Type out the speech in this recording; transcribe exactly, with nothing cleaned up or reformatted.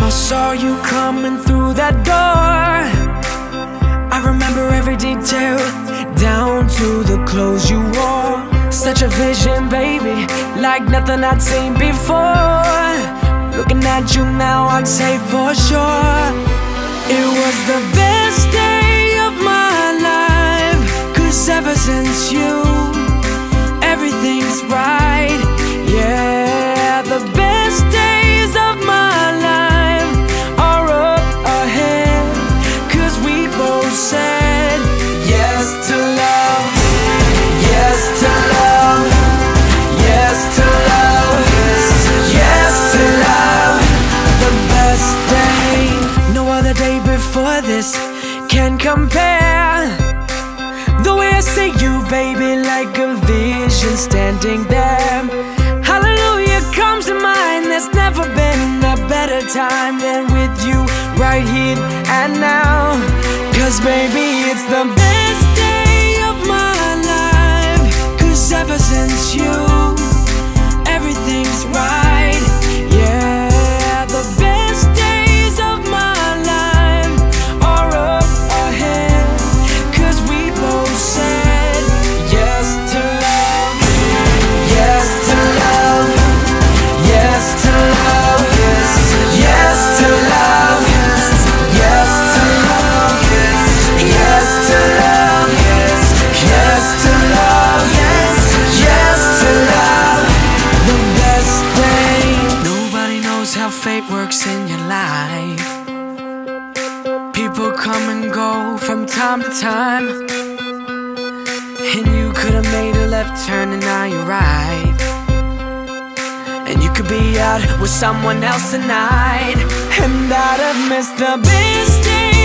I saw you coming through that door. I remember every detail, down to the clothes you wore. Such a vision, baby, like nothing I'd seen before. Looking at you now, I'd say for sure it was the best day of my life. 'Cause ever since you, everything's right. Yeah, the best days of my life are up ahead. 'Cause we both said yes to love, yes to love, yes to love, yes to love. The best day, no other day before this can compare. The way I see you, baby, like a vision standing there. Hallelujah comes to mind. There's never been a better time than with you right here and now. 'Cause baby, it's the best day of my life. 'Cause ever since you, everything's right. Yeah, the best days of my life are up ahead. 'Cause we both said yes to love, yes to love, yes to love, yes to love, yes to love, yes to love, yes to love, yes to love. The best day. Nobody knows how fate works in your life. People come and go from time to time, and you could've made a left turn and now you're right. And you could be out with someone else tonight, and I'd have missed the best day